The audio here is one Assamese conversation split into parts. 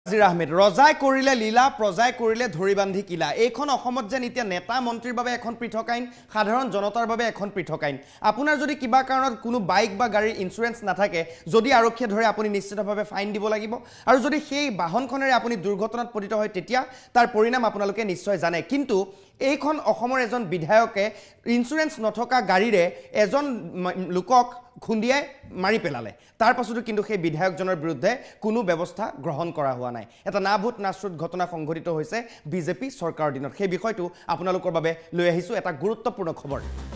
নাজিৰ আহমেদ ৰজাই কৰিলে লীলা প্ৰজাই কৰিলে ধৰি বান্ধি কিলা এইখন অসমত যেন এতিয়া নেতা মন্ত্ৰীৰ বাবে এখন পৃথক আইন সাধাৰণ জনতাৰ বাবে এখন পৃথক আইন আপোনাৰ যদি কিবা কাৰণত কোনো বাইক বা গাড়ীৰ ইন্স্যুৰেন্স নাথাকে যদি আৰক্ষীয়ে ধৰে আপুনি নিশ্চিতভাৱে ফাইন দিব লাগিব আৰু যদি সেই বাহনখনেৰে আপুনি দুৰ্ঘটনাত পতিত হয় তেতিয়া তাৰ পৰিণাম আপোনালোকে নিশ্চয় জানে কিন্তু এইখন অসমৰ এজন বিধায়কে ইন্স্যুৰেন্স নথকা গাড়ীৰে এজন লোকক খুন্দিয়াই মাৰি পেলালে তাৰ পাছতো কিন্তু সেই বিধায়কজনৰ বিৰুদ্ধে কোনো ব্যৱস্থা গ্ৰহণ কৰা হোৱা নাই এটা নাভূত নাশ্ৰুত ঘটনা সংঘটিত হৈছে বিজেপি চৰকাৰৰ দিনত সেই বিষয়টো আপোনালোকৰ বাবে লৈ আহিছো এটা গুৰুত্বপূৰ্ণ খবৰ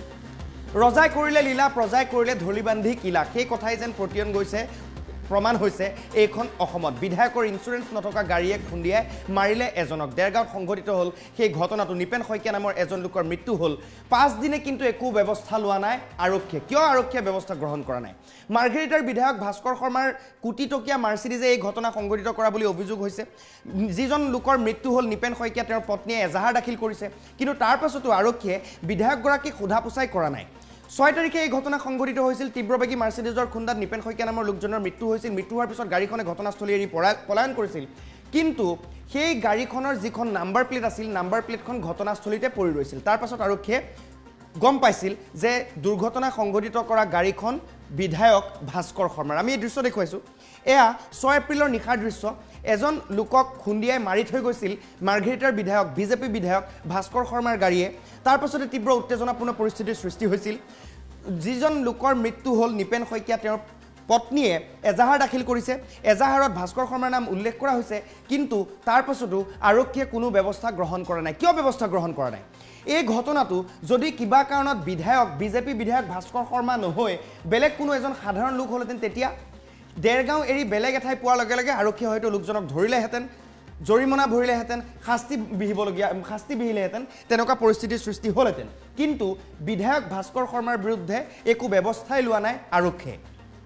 ৰজাই কৰিলে লীলা প্ৰজাই কৰিলে ধৰি বান্ধি কিলা সেই কথাই যেন প্ৰতিয়ন গৈছে প্ৰমাণ হৈছে এইখন অসমত বিধায়কৰ ইন্স্যুৰেন্স নথকা গাড়ীয়ে খুন্দিয়াই মাৰিলে এজনক দেৰগাঁৱত সংঘটিত হ'ল সেই ঘটনাটো নিপেন শইকীয়া নামৰ এজন লোকৰ মৃত্যু হ'ল 5 দিনে কিন্তু একো ব্যৱস্থা লোৱা নাই আৰক্ষীয়ে কিয় আৰক্ষীয়ে ব্যৱস্থা গ্ৰহণ কৰা নাই মাৰ্ঘেৰিটাৰ বিধায়ক ভাস্কৰ শৰ্মাৰ কোটি টকীয়া মাৰ্চিডিজে এই ঘটনা সংঘটিত কৰা বুলি অভিযোগ হৈছে যিজন লোকৰ মৃত্যু হ'ল নিপেন শইকীয়া তেওঁৰ পত্নীয়ে এজাহাৰ দাখিল কৰিছে কিন্তু তাৰ পাছতো আৰক্ষীয়ে বিধায়কগৰাকীক সোধা পোছাই কৰা নাই 6 তাৰিখে এই ঘটনা সংঘটিত হৈছিল তীব্ৰবেগী মাৰ্চিডিজৰ খুন্দাত নিপেন শইকীয়া নামৰ লোকজনৰ মৃত্যু হৈছিল মৃত্যু হোৱাৰ পিছত গাড়ীখনে ঘটনাস্থলী এৰি পলায়ন কৰিছিল কিন্তু সেই গাড়ীখনৰ যিখন নাম্বাৰ প্লেট আছিল নাম্বাৰ প্লেটখন ঘটনাস্থলীতে পৰি ৰৈছিল তাৰ পাছত আৰক্ষীয়ে গম পাইছিল যে দুৰ্ঘটনা সংঘটিত কৰা গাড়ীখন বিধায়ক ভাস্কৰ শৰ্মাৰ আমি এই দৃশ্য দেখুৱাইছো এয়া 6 এপ্ৰিলৰ নিশাৰ দৃশ্য এজন লোকক খুন্দিয়াই মাৰি থৈ গৈছিল মাৰ্ঘেৰিটাৰ বিধায়ক বিজেপি বিধায়ক ভাস্কৰ শৰ্মাৰ গাড়ীয়ে তাৰ পাছতে তীব্ৰ উত্তেজনাপূৰ্ণ পৰিস্থিতিৰ সৃষ্টি হৈছিল যিজন লোকৰ মৃত্যু হ'ল নিপেন শইকীয়া তেওঁৰ পত্নীয়ে এজাহাৰ দাখিল কৰিছে এজাহাৰত ভাস্কৰ শৰ্মাৰ নাম উল্লেখ কৰা হৈছে কিন্তু তাৰ পাছতো আৰক্ষীয়ে কোনো ব্যৱস্থা গ্ৰহণ কৰা নাই কিয় ব্যৱস্থা গ্ৰহণ কৰা নাই এই ঘটনাটো যদি কিবা কাৰণত বিধায়ক বিজেপি বিধায়ক ভাস্কৰ শৰ্মা নহয় বেলেগ কোনো এজন সাধাৰণ লোক হ'লহেঁতেন তেতিয়া দেৰগাঁও এৰি বেলেগ এঠাই পোৱাৰ লগে লগে আৰক্ষীয়ে হয়তো লোকজনক ধৰিলেহেঁতেন জৰিমনা ভৰিলেহেঁতেন শাস্তি বিহিলেহেঁতেন তেনেকুৱা পৰিস্থিতিৰ সৃষ্টি হ'লহেঁতেন কিন্তু বিধায়ক ভাস্কৰ শৰ্মাৰ বিৰুদ্ধে একো ব্যৱস্থাই লোৱা নাই আৰক্ষীয়ে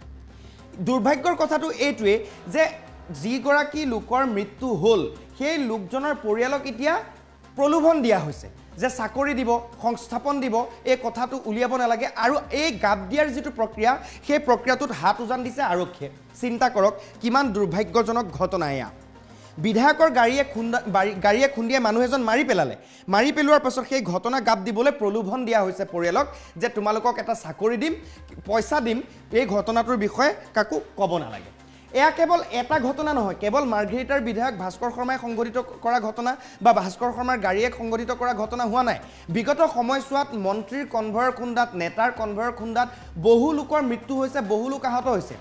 দুৰ্ভাগ্যৰ কথাটো এইটোৱে যে যিগৰাকী লোকৰ মৃত্যু হ'ল সেই লোকজনৰ পৰিয়ালক এতিয়া প্ৰলোভন দিয়া হৈছে যে চাকৰি দিব সংস্থাপন দিব এই কথাটো উলিয়াব নালাগে আৰু এই গাব দিয়াৰ যিটো প্ৰক্ৰিয়া সেই প্ৰক্ৰিয়াটোত হাত উজান দিছে আৰক্ষীয়ে চিন্তা কৰক কিমান দুৰ্ভাগ্যজনক ঘটনা এয়া বিধায়কৰ গাড়ীয়ে খুন্দিয়াই মানুহ এজন মাৰি পেলালে মাৰি পেলোৱাৰ পাছত সেই ঘটনা গাব দিবলৈ প্ৰলোভন দিয়া হৈছে পৰিয়ালক যে তোমালোকক এটা চাকৰি দিম পইচা দিম এই ঘটনাটোৰ বিষয়ে কাকো ক'ব নালাগে এয়া কেৱল এটা ঘটনা নহয় কেৱল মাৰ্ঘেৰিটাৰ বিধায়ক ভাস্কৰ শৰ্মাই সংঘটিত কৰা ঘটনা বা ভাস্কৰ শৰ্মাৰ গাড়ীয়ে সংঘটিত কৰা ঘটনা হোৱা নাই বিগত সময়ছোৱাত মন্ত্ৰীৰ কনভয়ৰ খুন্দাত নেতাৰ কনভয়ৰ খুন্দাত বহু লোকৰ মৃত্যু হৈছে বহু লোক আহত হৈছে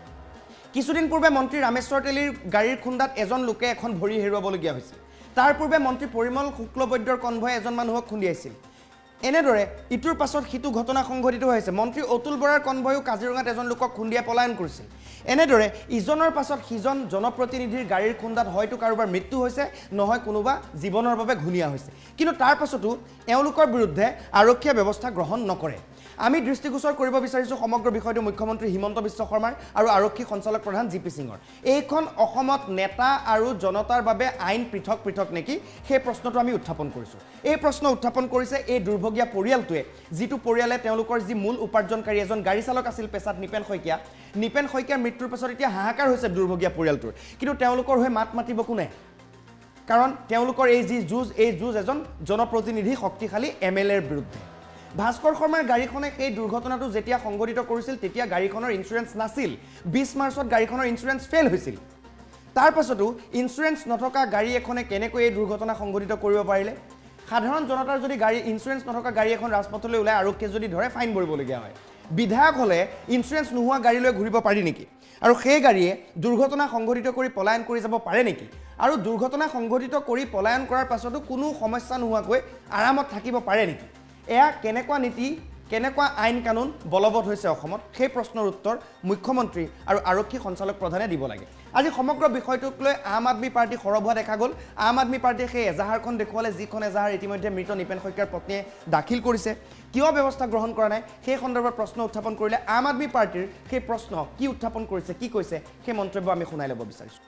কিছুদিন পূৰ্বে মন্ত্ৰী ৰামেশ্বৰ তেলীৰ গাড়ীৰ খুন্দাত এজন লোকে এখন ভৰি হেৰুৱাবলগীয়া হৈছিল তাৰ পূৰ্বে মন্ত্ৰী পৰিমল শুক্লবৈদ্যৰ কনভয় এজন মানুহক খুন্দিয়াইছিল এনেদৰে ইটোৰ পাছত সিটো ঘটনা সংঘটিত হৈছে মন্ত্ৰী অতুল বৰাৰ কনভয়ো কাজিৰঙাত এজন লোকক খুন্দিয়াই পলায়ন কৰিছিল এনেদৰে ইজনৰ পাছত সিজন জনপ্ৰতিনিধিৰ গাড়ীৰ খুন্দাত হয়তো কাৰোবাৰ মৃত্যু হৈছে নহয় কোনোবা জীৱনৰ বাবে ঘূণীয়া হৈছে কিন্তু তাৰ পাছতো এওঁলোকৰ বিৰুদ্ধে আৰক্ষীয়ে ব্যৱস্থা গ্ৰহণ নকৰে আমি দৃষ্টিগোচৰ কৰিব বিচাৰিছো সমগ্ৰ বিষয়টো মুখ্যমন্ত্ৰী হিমন্ত বিশ্ব শৰ্মাৰ আৰু আৰক্ষী সঞ্চালক প্ৰধান জিপি সিঙৰ এইখন অসমত নেতা আৰু জনতাৰ বাবে আইন পৃথক পৃথক নেকি সেই প্ৰশ্নটো আমি উত্থাপন কৰিছো এই প্ৰশ্ন উত্থাপন কৰিছে এই দুৰ্ভগীয়া পৰিয়ালটোৱে যিটো পৰিয়ালে তেওঁলোকৰ যি মূল উপাৰ্জনকাৰী এজন গাড়ী চালক আছিল পেছাত নিপেন শইকীয়াৰ মৃত্যুৰ পাছত এতিয়া হাহাকাৰ হৈছে দুৰ্ভগীয়া পৰিয়ালটোৰ কিন্তু তেওঁলোকৰ হৈ মাত মাতিব কোনে কাৰণ তেওঁলোকৰ এই যুঁজ এজন জনপ্ৰতিনিধি শক্তিশালী এমএলএৰ বিৰুদ্ধে ভাস্কৰ শৰ্মাৰ গাড়ীখনে এই দুৰ্ঘটনাটো যেতিয়া সংঘটিত কৰিছিল তেতিয়া গাড়ীখনৰ ইন্স্যুৰেন্স নাছিল 20 মাৰ্চত গাড়ীখনৰ ইন্স্যুৰেন্স ফেল হৈছিল তাৰ পাছতো ইন্স্যুৰেন্স নথকা গাড়ী এখনে কেনেকৈ এই দুৰ্ঘটনা সংঘটিত কৰিব পাৰিলে সাধাৰণ জনতাৰ যদি গাড়ী ইন্স্যুৰেন্স নথকা গাড়ী এখন ৰাজপথলৈ ওলাই আৰক্ষীয়ে যদি ধৰে ফাইন ভৰিবলগীয়া হয় বিধায়ক হ'লে ইন্স্যুৰেন্স নোহোৱা গাড়ী লৈ ঘূৰিব পাৰি নেকি আৰু সেই গাড়ীয়ে দুৰ্ঘটনা সংঘটিত কৰি পলায়ন কৰি যাব পাৰে নেকি আৰু দুৰ্ঘটনা সংঘটিত কৰি পলায়ন কৰাৰ পাছতো কোনো সমস্যা নোহোৱাকৈ আৰামত থাকিব পাৰে নেকি এয়া কেনেকুৱা নীতি কেনেকুৱা আইন কানুন বলবৎ হৈছে অসমত সেই প্ৰশ্নৰ উত্তৰ মুখ্যমন্ত্ৰী আৰু আৰক্ষী সঞ্চালক প্ৰধানে দিব লাগে আজি সমগ্ৰ বিষয়টোক লৈ আম আদমি পাৰ্টি সৰব হোৱা দেখা গ'ল আম আদমি পাৰ্টিয়ে সেই এজাহাৰখন দেখুৱালে যিখন এজাহাৰ ইতিমধ্যে মৃত নিপেন শইকীয়াৰ পত্নীয়ে দাখিল কৰিছে কিয় ব্যৱস্থা গ্ৰহণ কৰা নাই সেই সন্দৰ্ভত প্ৰশ্ন উত্থাপন কৰিলে আম আদমি পাৰ্টিৰ সেই প্ৰশ্ন কি উত্থাপন কৰিছে কি কৈছে সেই মন্তব্য আমি শুনাই ল'ব বিচাৰিছোঁ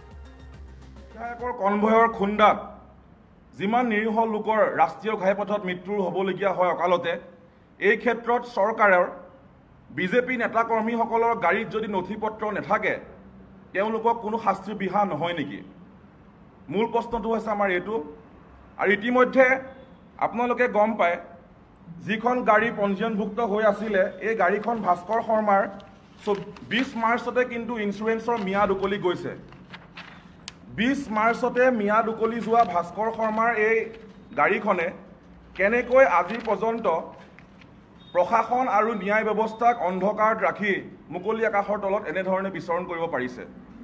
বিধায়কৰ কনভয়ৰ খুন্দাত যিমান নিৰীহ লোকৰ ৰাষ্ট্ৰীয় ঘাইপথত মৃত্যু হ'বলগীয়া হয় অকালতে এই ক্ষেত্ৰত চৰকাৰৰ বিজেপি নেতাকৰ্মীসকলৰ গাড়ীত যদি নথি পত্ৰ নাথাকে তেওঁলোকক কোনো শাস্তিৰ বিহা নহয় নেকি মূল প্ৰশ্নটো হৈছে আমাৰ এইটো। আৰু ইতিমধ্যে আপোনালোকে গম পায় যিখন গাড়ী পঞ্জীয়নভুক্ত হৈ আছিলে এই গাড়ীখন ভাস্কৰ শৰ্মাৰ 20 মাৰ্চতে কিন্তু ইঞ্চুৰেঞ্চৰ ম্যাদ উকলি গৈছে। 20 মাৰ্চতে ম্যাদ উকলি যোৱা ভাস্কৰ শৰ্মাৰ এই গাড়ীখনে কেনেকৈ আজি পৰ্যন্ত প্ৰশাসন আৰু ন্যায় ব্যৱস্থাক অন্ধকাৰত ৰাখি মুকলি আকাশৰ তলত এনেধৰণে বিচৰণ কৰিব পাৰিছে।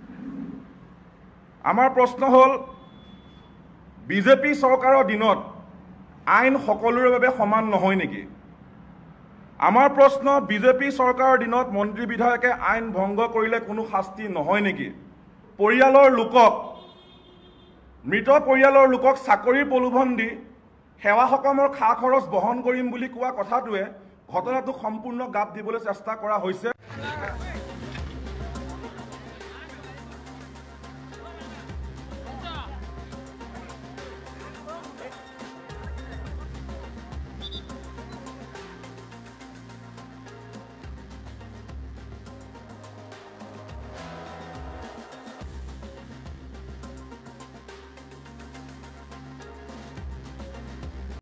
আমাৰ প্ৰশ্ন হ'ল বিজেপি চৰকাৰৰ দিনত আইন সকলোৰে বাবে সমান নহয় নেকি? আমাৰ প্ৰশ্ন বিজেপি চৰকাৰৰ দিনত মন্ত্ৰী বিধায়কে আইন ভংগ কৰিলে কোনো শাস্তি নহয় নেকি? পৰিয়ালৰ লোকক মৃত পৰিয়ালৰ লোকক চাকৰিৰ প্ৰলোভন দি সেৱা সকামৰ খা খৰচ বহন কৰিম বুলি কোৱা কথাটোৱে ঘটনাটোক সম্পূৰ্ণ গাপ দিবলৈ চেষ্টা কৰা হৈছে।